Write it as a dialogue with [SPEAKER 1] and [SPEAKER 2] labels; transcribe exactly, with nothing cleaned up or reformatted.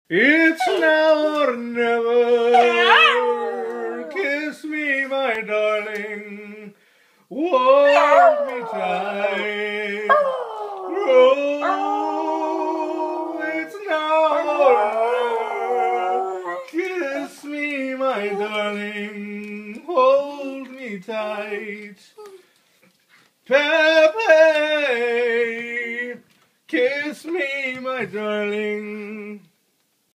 [SPEAKER 1] It's now or never. Kiss me, my darling. Hold me tight. Oh, it's now or never. Kiss me, my darling. Hold me tight. Pepe, kiss me, my darling.